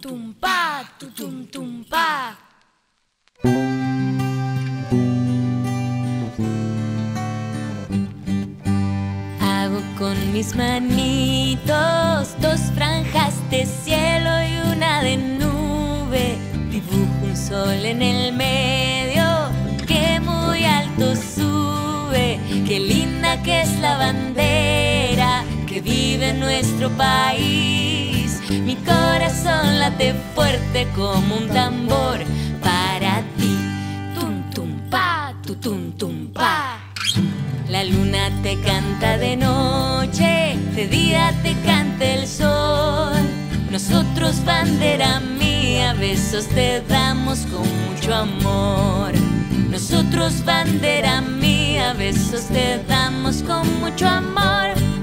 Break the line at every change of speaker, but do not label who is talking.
tum pa, tu tum pa. Hago con mis manitos dos franjas de cielo y una de nube. Dibujo un sol en el medio que muy alto sube. Qué linda que es la bandera que vive en nuestro país. Mi corazón late fuerte como un tambor para ti. Tum pa, tu tum pa. La luna te canta de noche, de día te canta el sol. Nosotros, bandera mía, besos te damos con mucho amor. Nosotros, bandera mía, besos te damos con mucho amor.